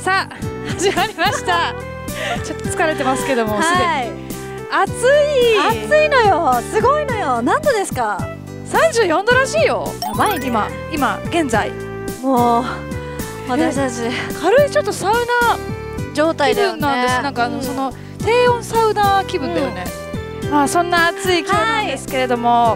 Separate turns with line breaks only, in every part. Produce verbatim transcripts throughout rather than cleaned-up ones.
さあ始まりましたちょっと疲れてますけども、すでに、はい、暑い
暑いのよ、すごいのよ。何度ですか？
さんじゅうよんどらしいよ。
やばいね。
今今現在
もう私たち
軽いちょっとサウナ
状態だよね。
なんです。なんかあの、うん、その低温サウナ気分だよね、うん、まあそんな暑い今日なんですけれども、はい、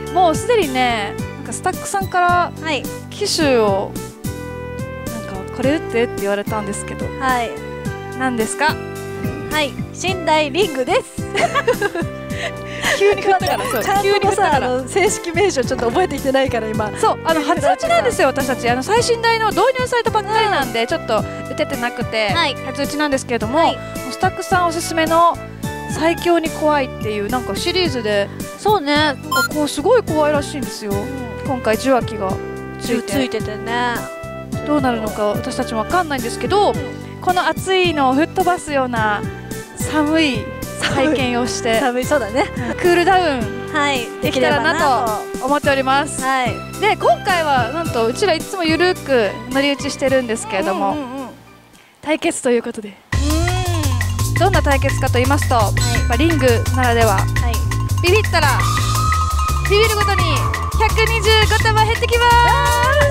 もうすでにね、なんかスタッフさんから機種をなんかこれ打ってって言われたんですけど、はい、何ですか？
はい、寝台リングです。
急に振ったから、そう急に振ったから、
正式名称ちょっと覚えてきてないから今。
そう、あの初打ちなんですよ、私たち。あの最新台の導入されたばっかりなんで、うん、ちょっと打ててなくて、はい、初打ちなんですけれども、はい、スタッフさんおすすめの最強に怖いっていうなんかシリーズで、そうね、なんかこうすごい怖いらしいんですよ。うん、今回受話器がついて
ついててね、
どうなるのか私たちも分かんないんですけど、うん、この暑いのを吹っ飛ばすような寒い体験をして
寒い、そうだね、
クールダウン、はい、できたらなと思っております。はい、で今回はなんとうちらいつもゆるく乗り打ちしてるんですけれども、対決ということで、うん、どんな対決かと言いますと、はい、まあ、リングならでは、はい、ビビったらビビるごとにひゃくにじゅうごたま減ってきます。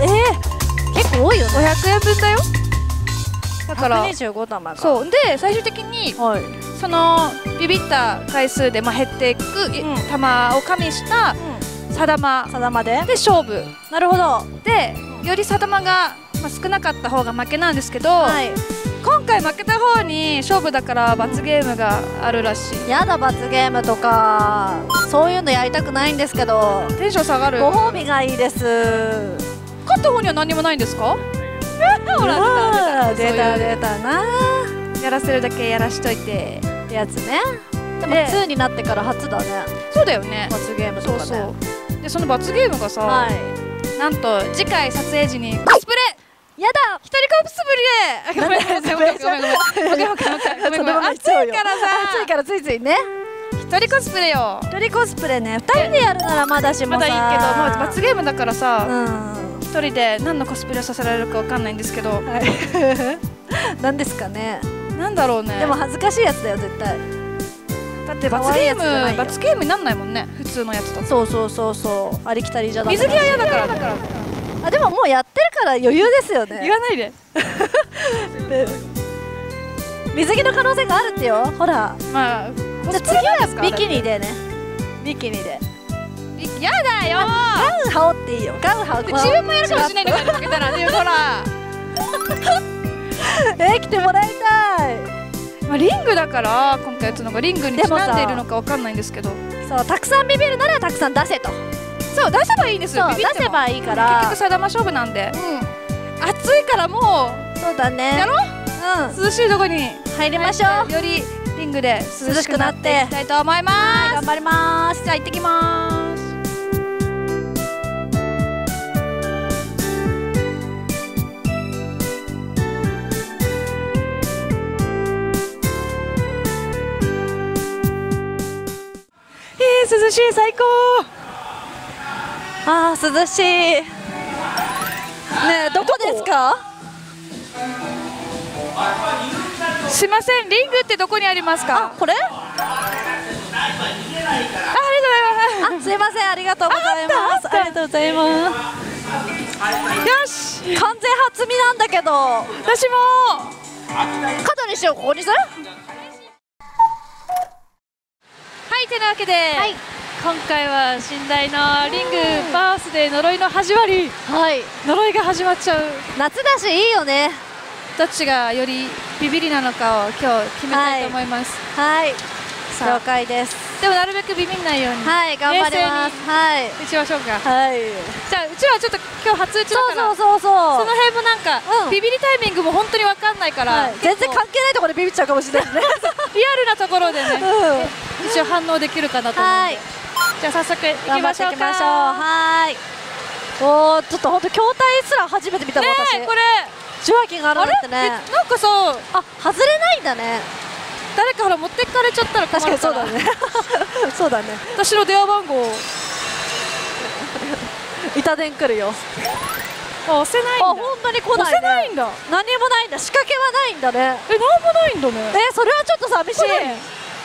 えー、結構多いよね。
ごひゃくえんぶんだよ。だから
ひゃくにじゅうごたまか。
そうで最終的に、はい、そのビビった回数でまあ減っていく、うん、玉を加味した差玉、
差玉で
で勝負。
なるほど。
でより差玉が、まあ、少なかった方が負けなんですけど、はい、今回負けた方に勝負だから罰ゲームがあるらしい。
やだ、罰ゲームとかそういうのやりたくないんですけど。
テンション下がる。
ご褒美がいいです。
勝った方には何もないんですか？
ほら出た出た出たな。
やらせるだけやらしといて
ってやつね。でもツーになってから初だね。そうだよね、罰ゲームとかね。そう
そうでその罰ゲームがさ、はい、なんと次回撮影時にコスプレ。
やだ、
一人コスプレ。ごめんごめんごめんごめんごめんごめんごめんごめん。暑いからさ、
暑いからついついね。
一人コスプレよ。
一人コスプレね。二人でやるならまだしもさ、
まだいいけど、まあ罰ゲームだからさ、一人で何のコスプレをさせられるかわかんないんですけど。
何ですかね。
なんだろうね。
でも恥ずかしいやつだよ絶対。
だって罰ゲーム罰ゲームになんないもんね、普通のやつと。
そうそうそうそう、ありきたりじゃダメ。
水着は嫌だからだから。
あ、でももうやってるから余裕ですよね。
言わないで。
水着の可能性があるってよ。ほら、
まあ
じゃあ次はビキニでね。ビキニで。
やだよ。
ガウン羽織っていいよ。ガウン羽織って。
自分もやるかもしれないんだから負けたらね。ほら。
え、来てもらいたい。
まあリングだから今回打つのがリングにちなんでいるのかわかんないんですけど。
そう、たくさんビビるならたくさん出せと。
そう、出せばいいんですよ。
出せばいいから。
結局差玉勝負なんで。暑いからもう。
そうだね。
やろう。うん。涼しいとこに
入りましょう。
よりリングで涼しくなっていきたいと思います。
頑張ります。
じゃあ行ってきます。涼しい、最高。
あー、涼しい。ねえ、どこですか？
すいません、リングってどこにありますか？
あ、これ？あ、ありがとうございます。あ、すいません、ありがとうございます。ありがとうございます。よし、完全初見なんだけど。
私も。
角にしよう、ここにする？
はい、てなわけで、はい、今回は寝台のリングバースデー呪いの始まり、はい、呪いが始まっちゃう。
夏だしいいよね。
どっちがよりビビりなのかを今日決めたいと思います。
はい、はい、了解です。
でもなるべくビビんないように、
はい、頑張ります。はい、
打ちましょうか。
はい。
じゃあうちらはちょっと今日初打ちだから、
そうそうそうそう。
その辺もなんか、うん、ビビりタイミングも本当にわかんないから、はい、
全然関係ないところでビビっちゃうかもしれないね。
リアルなところでね、うん、一応反応できるかなと思うので。じゃあ早速行きましょうか。
はい。おお、ちょっと本当筐体すら初めて見たの私。
これ
受話器があるんだってね。
なんかさ、
あ、外れないんだね。
誰かほら持ってかれちゃったら困るから。
確かにそうだね。そうだね。
私の電話番号。
板電来るよ。
あ、押せないんだ。
あ、本当に来ないね。
押せないんだ。
何もないんだ。仕掛けはないんだね。
え、なんもないんだね。
え、それはちょっと寂しい。
え、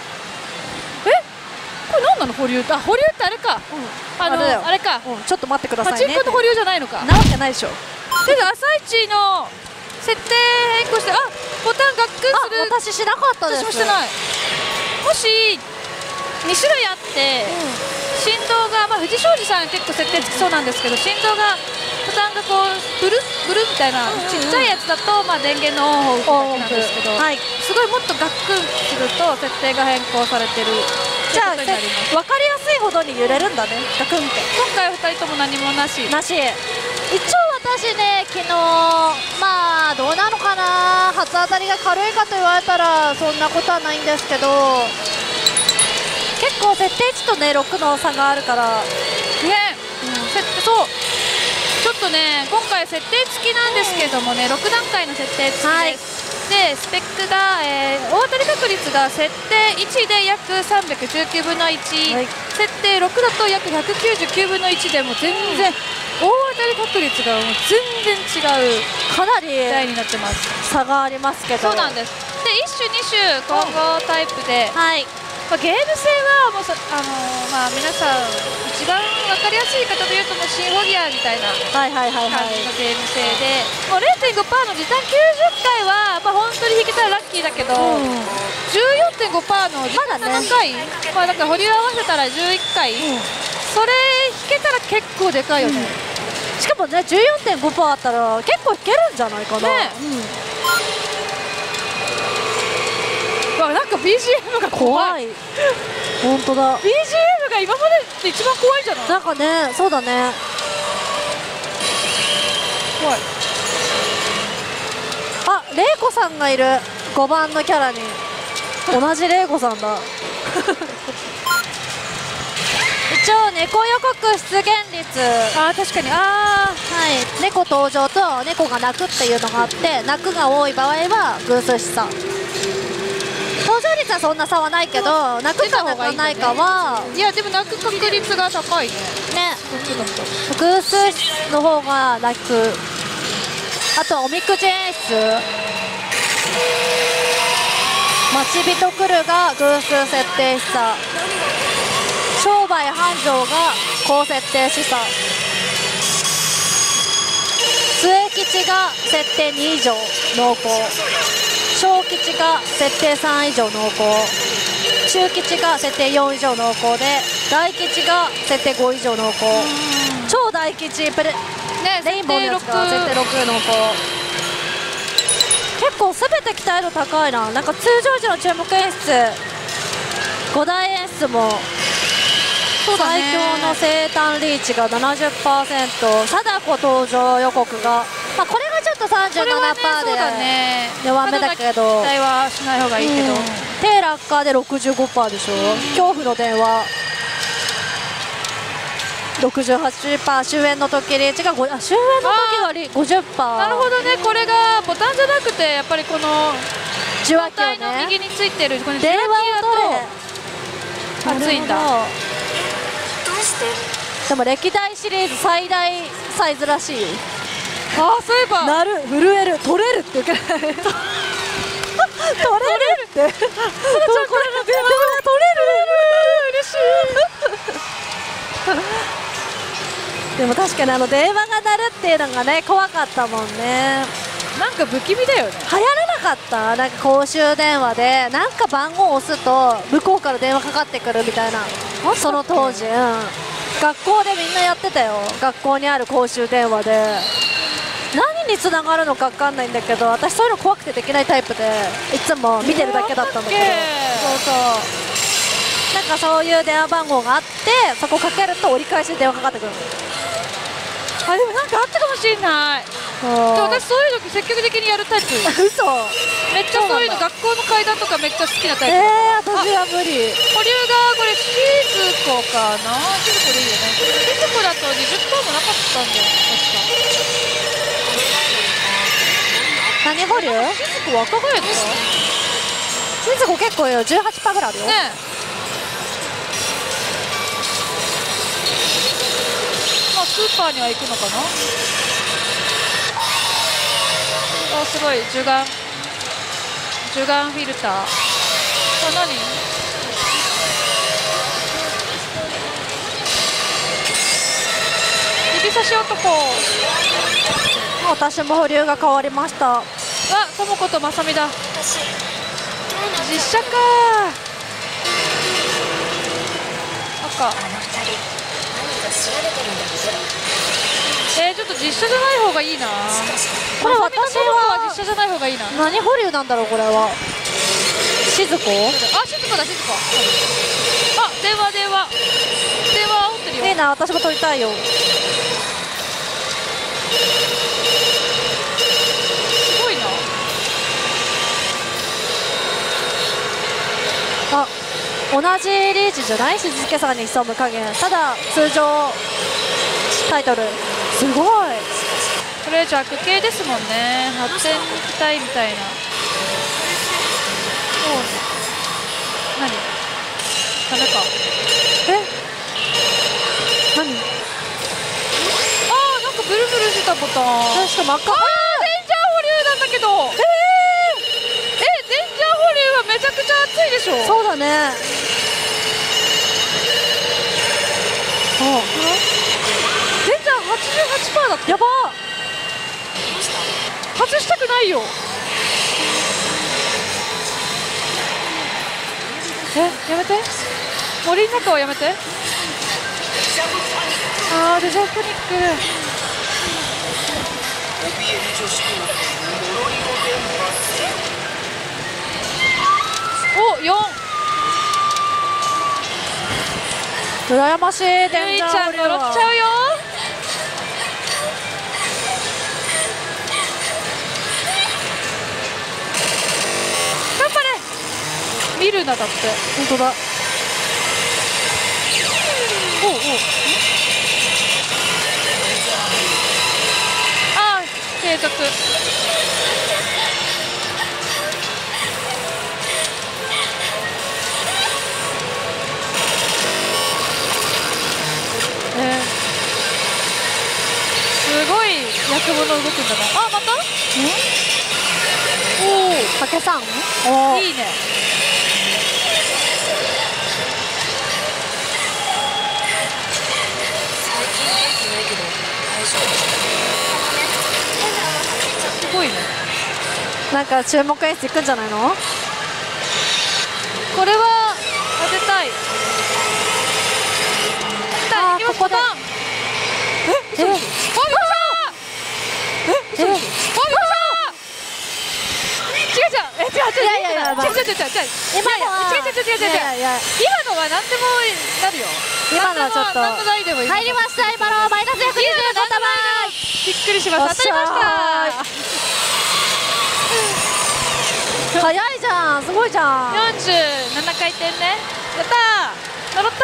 これ何なの？保留って。あ、保留ってあれか。あのあれか。
ちょっと待ってくださいね。
パチンコの保留じゃないのか。
なわけないでしょ。
で、朝一の設定変更して、あ、ボタンガックンする。
私しなかったです。
私もしてない。もしに種類あって、振動が、まあ、藤庄司さん結構設定つきそうなんですけど、振動がボタンがこうブルブルみたいなちっちゃいやつだと、まあ、電源のオンオフだけなんですけど、はい、すごいもっとガックンすると設定が変更されてる。
じゃあ分かりやすいほどに揺れるんだね、ガクンって。
今回はふたりとも何もなし
なし。一応私ね、昨日まあどうなのかな、初当たりが軽いかと言われたらそんなことはないんですけど、結構設定値とねろくの差があるから
ね、うん、設定そうちょっとね、今回設定付きなんですけどもね、ろくだんかいの設定付きです、はい、でスペックが、えー、大当たり確率が設定いちで約さんびゃくじゅうきゅうぶんのいち、はい、設定ろくだと約ひゃくきゅうじゅうきゅうぶんのいちでも全然、うん、大当たり確率がもう全然違う、かなり台になってます。
差がありますけど。
そうなんです。でいっ種に種混合タイプで、
はい、
まあ、ゲーム性はもうそ、あのーまあ、皆さん一番分かりやすい言い方で言うともうシンフォギアみたいな感じのゲーム性で、もう れいてんごパーセント の時短きゅうじゅっかいは、まあ、本当に引けたらラッキーだけど、うん、じゅうよんてんごパーセント の時短ななかい、まあ、まあだから保留合わせたらじゅういっかい、うん、それ引けたら結構でかいよね、
うん、しかもね じゅうよんてんごパーセント あったら結構引けるんじゃないかな、ね、
うん、なんか ビージーエム が怖い。
本当だ。
ビージーエム が今までで一番怖いじゃない。
なんかね、そうだね。
怖い。
あ、レイコさんがいる。ごばんのキャラに同じレイコさんだ。一応猫予告出現率、
あー確かに、あ
ー、はい、猫登場と猫が鳴くっていうのがあって、鳴くが多い場合は偶数しさ、登場率はそんな差はないけど、泣くか泣かないかは、
いやでも泣く確率が高いね。
ね、偶数の方が泣く。あとはおみくじ演出、待ち人来るが偶数設定示唆、商売繁盛が高設定示唆、末吉が設定に以上濃厚、小吉が設定さん以上濃厚、中吉が設定よん以上濃厚で、大吉が設定ご以上濃厚、超大吉プレ、ね、レインボーのやつが設定ろく濃厚。結構全て期待度高いな。なんか通常時の注目演出、ご大演出も最強の生誕リーチが ななじゅっパーセント、 貞子登場予告が、まあ、これがちょっと さんじゅうななパーセント で弱めだけど、
期待はしない方がいいけど、
低落下で ろくじゅうごパーセント でしょ、恐怖の電話 ろくじゅうはちパーセント、終焉の時リーチがあ終焉の時がリ ごじゅっパーセント。
なるほどね、これがボタンじゃなくてやっぱりこの
受話器
の右についてるこの
電話を取れ
熱いんだ。
でも歴代シリーズ最大サイズらしいよ。
ああ、そういえば
なる、震える、取れるって言うから取れるってそのちゃんこれの電話が取れる、嬉しいでも確かにあの電話が鳴るっていうのがね怖かったもんね。
なんか不気味だよね。
流行らなかった？なんか公衆電話でなんか番号を押すと向こうから電話かかってくるみたいな、その当時、うん、学校でみんなやってたよ。学校にある公衆電話で何につながるのか分かんないんだけど、私そういうの怖くてできないタイプでいつも見てるだけだったんだけど、そうそう、なんかそういう電話番号があってそこかけると折り返しで電話かかってくるの。
あ、でもなんかあったかもしれない。で私そういうの積極的にやるタイプ。
嘘。
めっちゃそういうの学校の階段とかめっちゃ好きなタイプ。
ええー、私は無理。
保留がこれしずこかな。しずこでいいよね。しずこだとにじゅっパーセントもなかったんだよ確か。
何保留？
しずこ若返った？
しずこ結構よ、じゅうはちパーセントぐらいあるよ。ね。
まあスーパーには行くのかな。 お、すごい樹眼樹眼フィルター。あ、何？指差し男。
私も保留が変わりました。
あ、ともことまさみだ。実写か。赤。えー、ちょっと実写じゃない方がいいな。
これ私は
実写じゃない方がいいな。
何保留なんだろうこれは。しずこ？
あ、しずこだ、しずこ。あ、電話電話電話煽ってるよ。
いいな、私も撮りたいよ。
すごいな。
あ、同じリーチじゃない？静けさに潜む影。ただ通常タイトルすごい。
これ弱系ですもんね。発展期待みたいな。おう、何？ダメか。
え？何？
あー、なんかブルブルしてたボタン。
しかも赤。あー、
デンジャー保留なんだけど。えー、え、デンジャー保留はめちゃくちゃ熱いでしょ。
そうだね。
あ、デンジャー はちじゅうはちパーセント だって。
やば
外したくないよ。え、やめて。森の中はやめて。あー、デジャーパニック。お、よん。
羨ましい。デンジャー
ちゃん呪っちゃうよ。頑張れ。見るなだって。
本当だ。
おうおう。あー、継続。えー、すごい役物動くんだな。あ、また？おお、
竹さん？お
いいね。すごいね。
なんか注目演出いくんじゃないの？
これは当てたい。
あー、ここで。
え、え、あ、びっくりした。え、嘘でしょ。あ、びっくりした。違う違う、え、違う違う、
いやいやいや、
違う違う違う違う違う、
今のは
違う違う違う違う違う、
いやいや、
今のは何でもなるよ。
今のはちょっと
何でもないでもいい。
入りました。今のはマイナスひゃくにじゅうごたま。
びっくりしました。当たりました。
早いじゃん、すごいじゃん。
よんじゅうななかい転ね。やったー、呪った。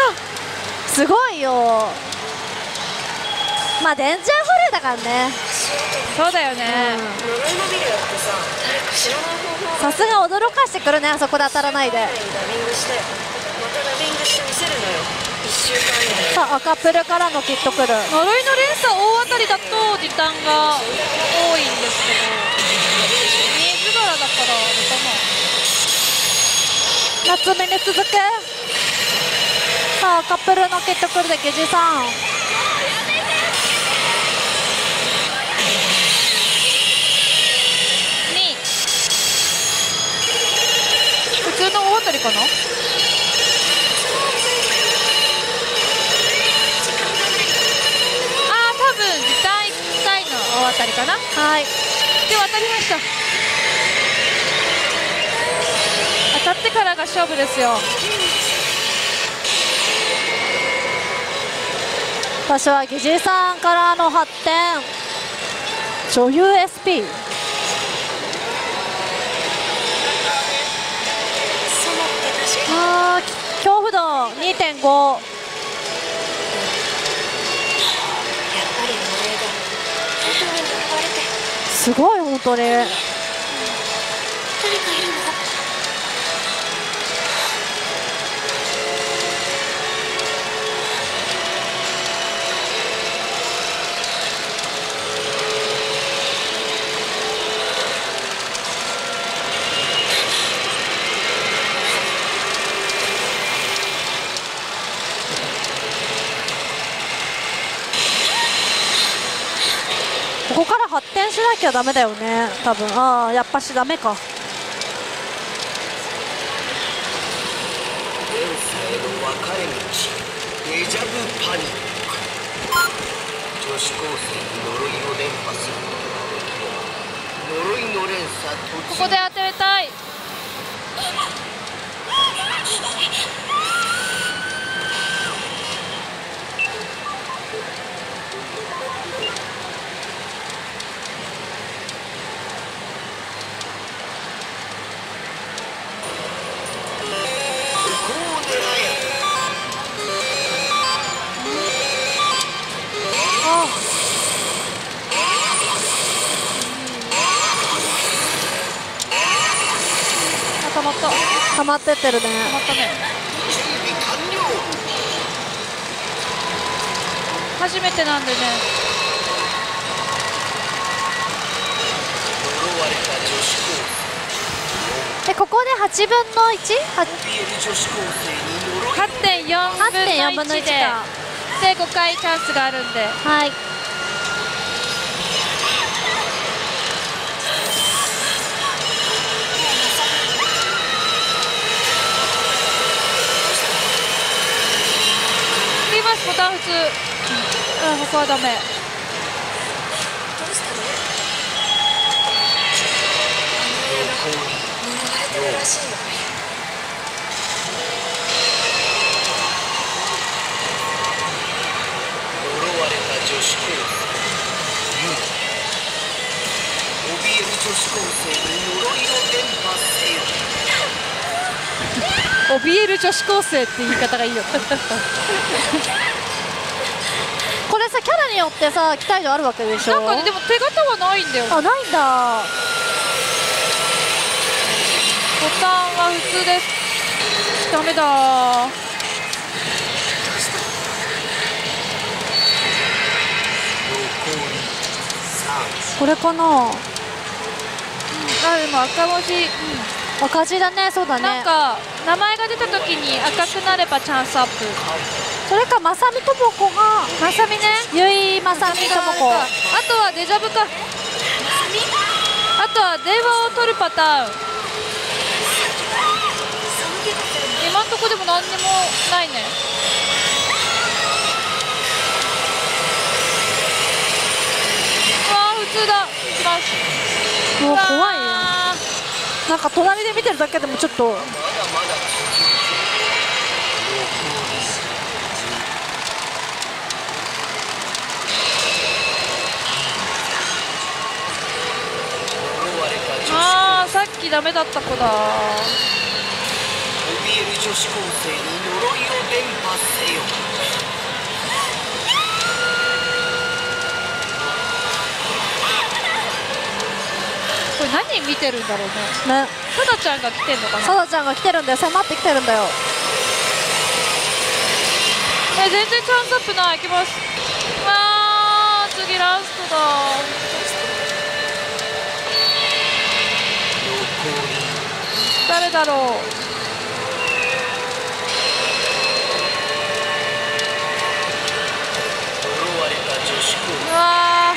すごいよ。まあデンジャーフルだからね。
そうだよね。
さすが驚かしてくるね、あそこで当たらないで。さあ、赤プルからのキットくる。
呪いの連鎖大当たりだと時短が多いんですけど、水柄だからあれかな。
夏目に続く。さあ、赤プルのキットくるでゲジさん。
に普通の大当たりかな。多分時短いっかいの大当たりかな。
はい。
で当たりました。当たってからが勝負ですよ。
私は疑似さんからの発展。女優 エスピー。あー、恐怖度 にてんご。すごい本当に。 ここから発展しなきゃダメだよね多分。ああやっぱしダメか。
連生の分かれ道デジャブパニック。女子高生に呪いを伝播することができれば呪いの連鎖突
ここで当てたい。溜まった。
溜まってってるね。
溜まったね。初めてなんでね。
呪われた女子高
でここではちぶんのいち？
生。怯える女子高生に呪い。
はちてんよんぶんのいちででごかいチャンスがあるんで。
はい。
ボタン普通。うん、ここはダメ。
呪われた女子高生。怯える女子高生に呪いを伝播せよ。
怯える女子高生って言い方がいいよ。
これさキャラによってさ期待度あるわけでしょ。
なんかねでも手形はないんだよ。
あないんだ。
ボタンは普通です。ダメだ。
これかな。
あでも赤文字。うん、
赤字だね。そうだね。
なんか名前が出た時に赤くなればチャンスアップ。
それかまさみともこが
まさみね。
ゆいまさみともこ。
あとはデジャブか。あとは電話を取るパターン。今んとこでも何にもないね。ああ普通だ。いきます。
もう怖いよ。なんか隣で見てるだけでもちょっと。
まだまだ
ああさっきダメだった子だ。
怯える女子高生に呪いを伝播せよ。
これ何見てるんだろうね。
ね。
さだちゃんが来てんのかな。
さだちゃんが来てるんだよ。迫ってきてるんだよ。
え全然チャンスアップない。いきます。あー次ラストだ。誰だろう。
呪われた女子高生。
うわ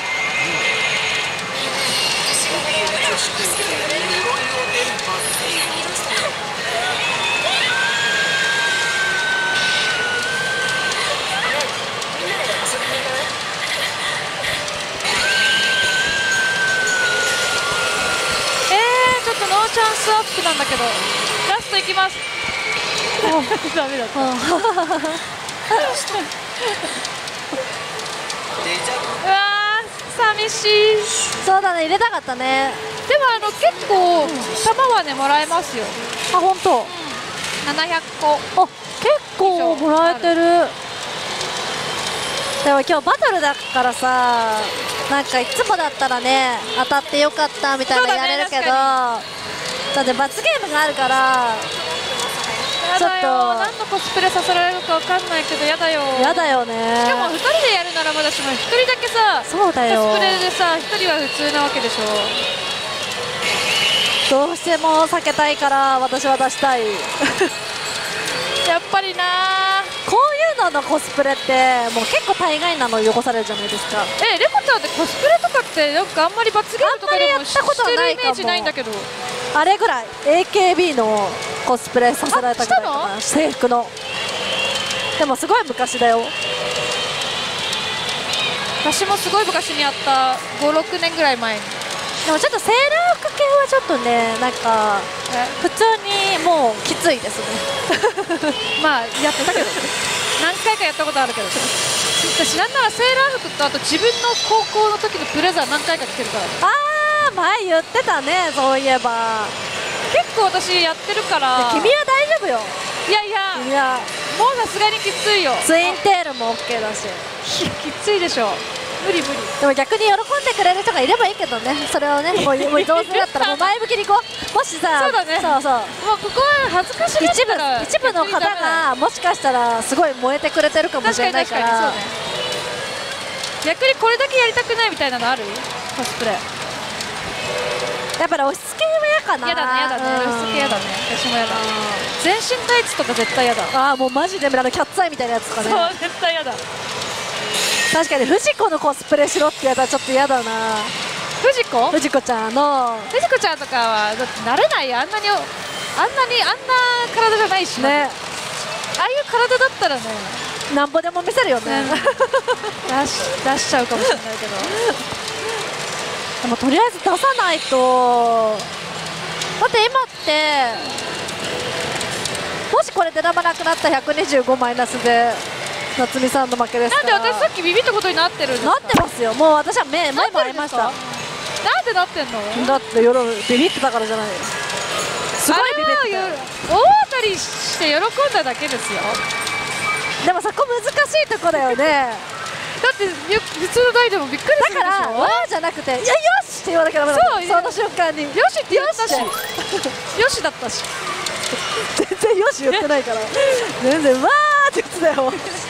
怯える女子高生に呪いを伝播せよ。
えー、ちょっとノーチャンスアップなんだけどラストいきます。ダメだった。うわー寂しい。
そうだね入れたかったね。
でもあの結構玉はねもらえますよ。
あ本当。
ななひゃっこ。
あ結構もらえてる。でも今日バトルだからさなんかいつもだったらね当たってよかったみたいなやれるけど、だって罰ゲームがあるからちょっと
何のコスプレさせられるかわかんないけどやだよ。
やだよね。
しかもふたりでやるならまだしもひとりだけさ
そうだよ。
コスプレでさひとりは普通なわけでしょ。
どうしても避けたいから私は出したい。
やっぱりな
こういうさんのコスプレってもう結構大概なの汚されるじゃないですか。
え、レコちゃんってコスプレとかってなんかあんまり罰ゲームとかでもしてるイメージないんだけど。
あれぐらい エーケービー のコスプレさせられたぐらいかな、制服の。でもすごい昔だよ。
私もすごい昔にやったご、ろくねんぐらい前に。
でもちょっとセーラー服系はちょっとね、なんか普通にもうきついですね
まあやってたけど何回かやったことあるけど、私なんならセーラー服とあと自分の高校の時のブレザー何回か着てるから。
ああ前言ってたね、そういえば。
結構私やってるから。
君は大丈夫よ。
いやいや、
いや
もうさすがにきついよ。
ツインテールも オーケー だし
きついでしょ。無理無理。
でも逆に喜んでくれる人がいればいいけどね、それをね、もうもうどうせだったらもう前向きにいこう。もしさ、
そうだね、
そうそう、
もうここは恥ずかしい
一部一部の方がもしかしたらすごい燃えてくれてるかもしれないから。
確かに確かに、そうね。逆にこれだけやりたくないみたいなのある？コスプレ。
やっぱり押し付けは嫌かな。
嫌だね、嫌だね、押し付け嫌だね。私も嫌だ。全身タイツとか絶対嫌だ。
ああもうマジであのキャッツアイみたいなやつとかね。
そう絶対嫌だ。
確かに藤子のコスプレしろってやったらちょっと嫌だな。
藤子？
藤子ちゃんの
藤子ちゃんとかはだって慣れないよ。あんなにあんなにあんな体じゃないしね。ああいう体だったらね、
なんぼでも見せるよね。
出し出しちゃうかもしれないけど。
でもとりあえず出さないと。だって今ってもしこれで選ばなくなったらひゃくにじゅうごマイナスで夏美さんの負けですから。
なんで私さっきビビったことになってるんですか？
なってますよ。もう私は目前もありました。
なんでなってんの？
だって夜ビビってたからじゃない。すごいビビってたよ。
大当たりして喜んだだけですよ。
でもそこ難しいとこだよね。
だって普通の台でもびっくりするでしょ。
だからわーじゃなくて、いやよしって言わなきゃダメだ。その瞬間によ
しって言ったし、よしだったし。
全然よし言ってないから。全然わーって言ってたよ。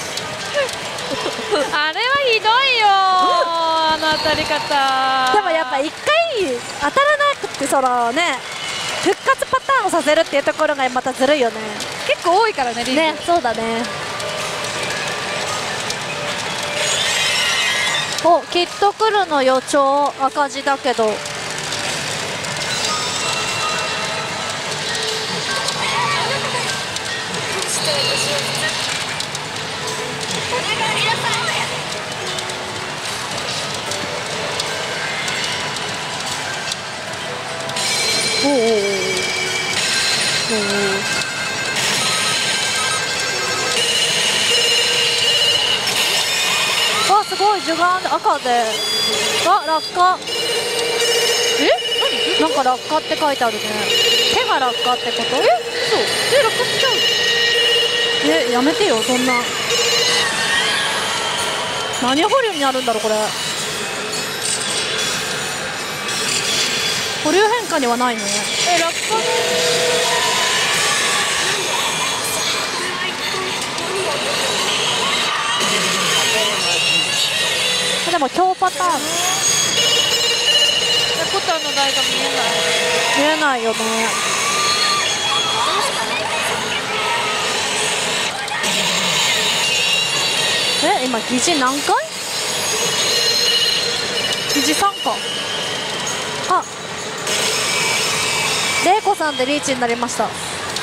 あれはひどいよ、あの当たり方。
でもやっぱ一回当たらなくて、そのね復活パターンをさせるっていうところがまたずるいよね。
結構多いからね、リーグ
ね。そうだね。お、きっと来るの予兆赤字だけど。おおおおお。あ、すごい樹眼赤で。あ、落下。
え、
何？なんか落下って書いてあるね。手が落下ってこと？え、
そう。え、落下しちゃう。
え、やめてよ、そんな。何保留になるんだろう、これ。保留変化にはないのね。
え、落下。
でも強パターン。
コタンの台が見えない。
見えないよね。え、今疑似何回？疑似さんか。あ、玲子さんでリーチになりました。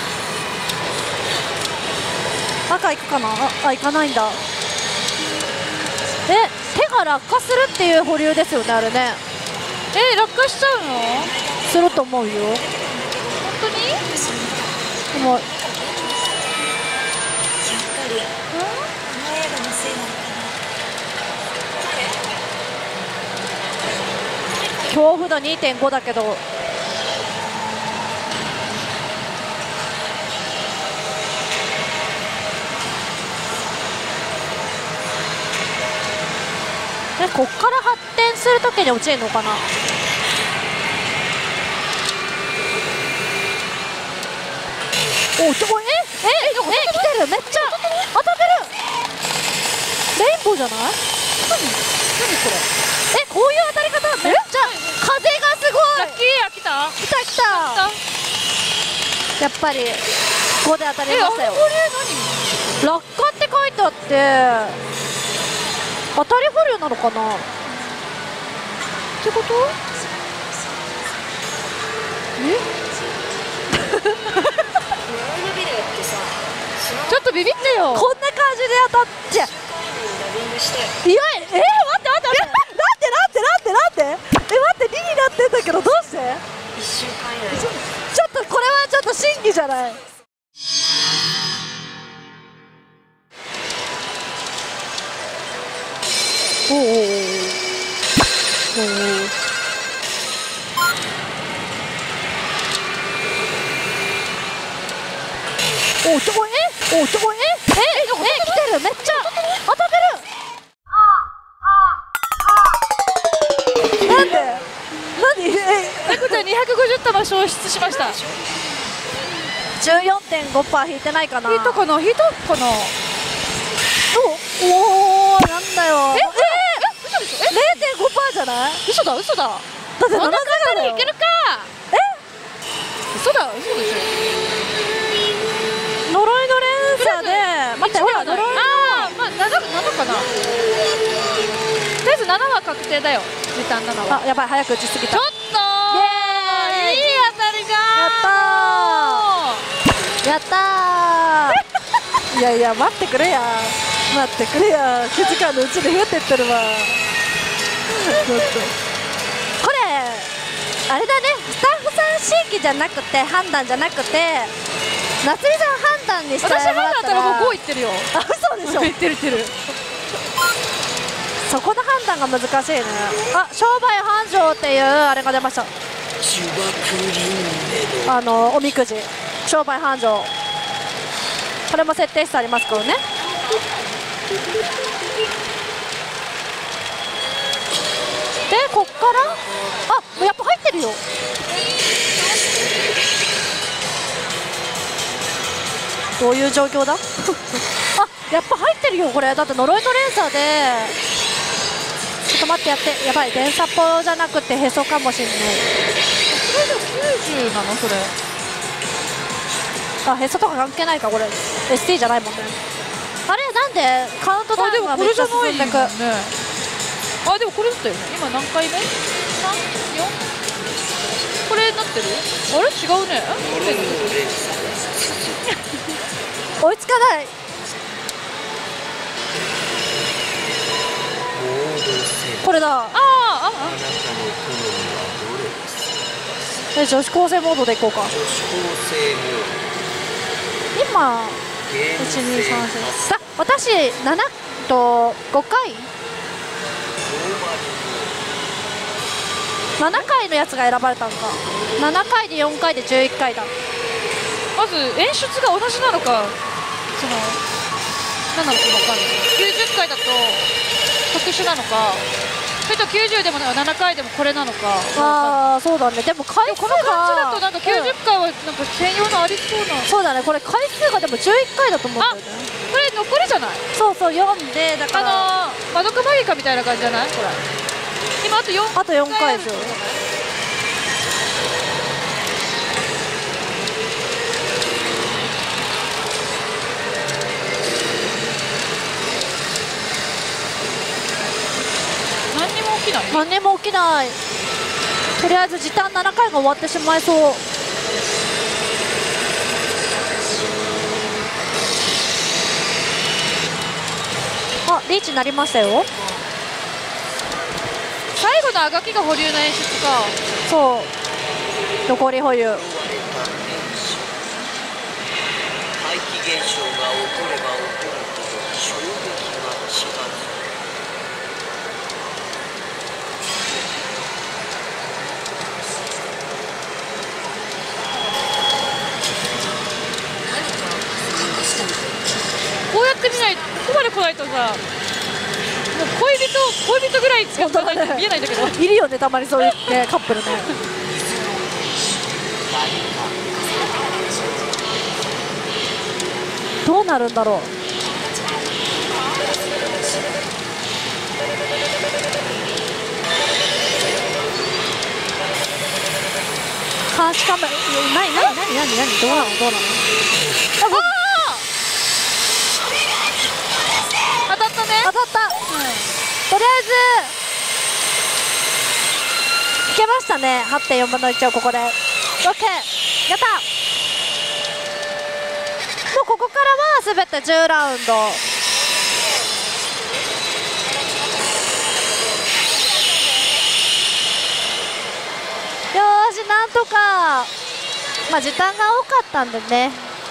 赤いくかな。あ、あ、いかないんだ。え、手が落下するっていう保留ですよね、あれね。
え、落下しちゃうの？
すると思うよ。
本当に？
でも恐怖度 にてんご だけど。え、こっから発展するときに落ちるのかな。お、ちょ、え、え、え、来てる、めっちゃ当たってる。レインボーじゃない？何？何これ？え、こういう当たり方めっちゃ風がすごい。
ラッキー、あ、来た？
来た来た。やっぱりここで当たりましたよ。
え、あれこれ何？
落下って書いいてあって当たり保留なのかなってこと？え
ちょっとビビってよ。
こんな感じで当たっちゃいや、えー、待って待って待ってなんでなんでなんでなんでえ、待ってにになってんだけどどうしてちょっとこれはちょっと審議じゃない。おおおおおおおちょこえおちょこえええ来てるめっちゃ当たってる。なんで何え
ペコちゃんにひゃくごじゅう玉消失しました。
じゅうよんてんごパーセント 引いてないかな。
引いたかな引いたかな。
おおーなんだよ。
ええ嘘でしょ。え
れいてんごパーセント じゃない。
嘘だ嘘だ。
だってななかいだよ。
いけるか。
え
嘘だ嘘でしょ。
呪いの連鎖で待ってほら呪いの
ああまあななかな。とりあえずななは確定だよ。時短ななは。
あやばい早く打ちすぎた。
ちょっとーいい当たりじゃ
ーやったーやったーいやいや待ってくれや待ってくれや気づかぬうちで増えてってるわ。ちょっとこれあれだねスタッフさん新規じゃなくて判断じゃなくて夏美さん判断にしてもら
私判断だったらもうごいってるよ。
あ嘘でしょ。
いってるいってる。
そこの判断が難しいね。あ商売繁盛っていうあれが出ました。あのおみくじ商売繁盛これも設定してありますからね。でこっからあやっぱ入ってるよ。どういう状況だあやっぱ入ってるよこれ。だって呪いの連鎖でちょっと待ってやってやばい電サポじゃなくてへそかもしんない。
それでもきゅうじゅうなのそれ。
あへそとか関係ないかこれ エスティー じゃないもんね。あれなんでカウントダウンがめっちゃ進んでく。
あでもこれだったよね。今何回目 ?さん、よん これなってる。あれ違うね。
追いつかない。これだ。あああえ女子高生モードでいこうか。今いちにさんしあ私ななとごかいななかいのやつが選ばれたのか。ななかいでよんかいでじゅういっかいだ。
まず演出が同じなのかその何なのか分かんない。きゅうじゅっかいだと特殊なのかそれときゅうじゅうでもななかいでもこれなのか。
ああそうだね。でも回数が
この感じだとなんかきゅうじゅっかいはなんか専用のありそうな、
うん、そうだね。これ回数がでもじゅういっかいだと思うんだよね。
これ残りじゃない。
そうそうよんでだから
あのー、マドカマギカみたいな感じじゃないこれ。今あとよん
あとよんかいですよ。
何にも起きない。
何にも起きない。とりあえず時短ななかいが終わってしまいそう。あリーチになりましたよ。
最後のあがきが保留の演出か。
そう残り保有。
怪奇現象が起これば起こるほど衝撃が近づく。
こうやって見ないとここまで来ないとさもう恋人恋人ぐらいしか見えないんだけど
いるよねたまにそういう、ね、カップルね。どうなるんだろう。監視カメラ何何何何何どうなのどうなの。あった、うん、とりあえずいけましたね。 はってんよんぶんのいちをここで OK やった。もうここからはすべてじゅうラウンド。よーし、なんとか、まあ時間が多かったんでね、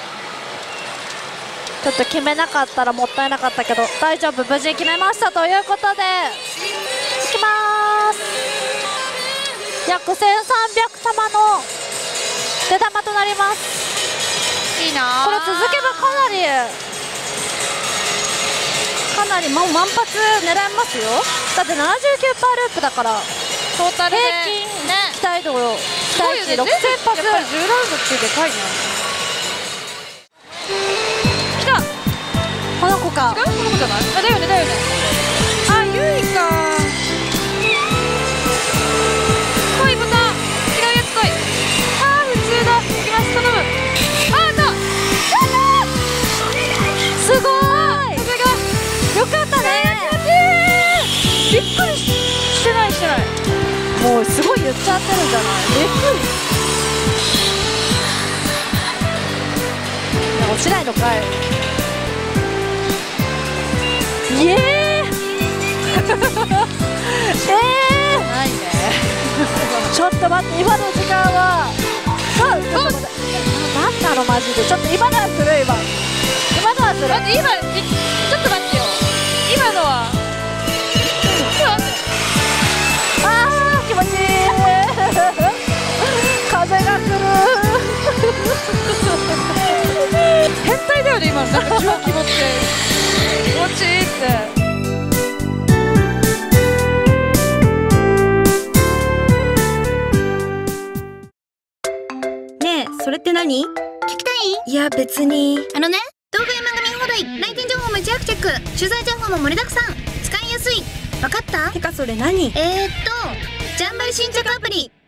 ちょっと決めなかったらもったいなかったけど大丈夫、無事決めましたということでいきまーす。約せんさんびゃくたまの出玉となります。
いいな。
これ続けばかなりかなりもう満発狙えますよ。だって ななじゅうきゅうパーセント ループだから
トータルで
平均期待度を期待値ろくせん発。
やっぱりじゅうラウンドってでかいな。来た。
この子か。
違う、この子じゃない。あ、だよねだよね。あ、ゆいか。来いボタン。違うやつ来い。あー、普通だ。行きます、頼む。あー、だ。
すごい。
風が
よかったね。
びっくりしてないしてない。
もうすごい言っちゃってるんじゃない。びっくり。落ちないのかい。イエーええー、
ないね。
ちょっと待って、今の時間はちょっと待って、なんなのマジで。ちょっと今のはする。今今のはする。
待って、今ちょっと待ってよ。今のは
あー気持ちいい風が来る
変態だよね今の。なんか重機持って気持ちいいって。
ねえ、それって何？
聞きたい？
いや別に。
あのね、動画や漫画見放題、来店情報も一躍チェック、取材情報も盛りだくさん、使いやすい。わかった？
てかそれ何？
えーっとジャンバル新着アプリ。